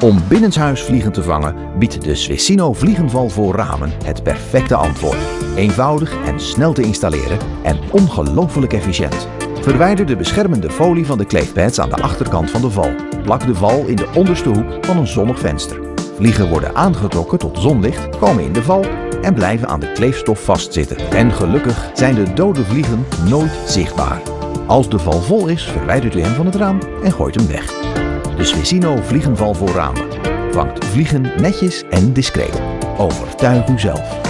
Om binnenshuis vliegen te vangen biedt de Swissino vliegenval voor ramen het perfecte antwoord. Eenvoudig en snel te installeren en ongelooflijk efficiënt. Verwijder de beschermende folie van de kleefpads aan de achterkant van de val. Plak de val in de onderste hoek van een zonnig venster. Vliegen worden aangetrokken tot zonlicht, komen in de val en blijven aan de kleefstof vastzitten. En gelukkig zijn de dode vliegen nooit zichtbaar. Als de val vol is, verwijdert u hem van het raam en gooit hem weg. De Swissino vliegenval voor ramen vangt vliegen netjes en discreet. Overtuig uzelf.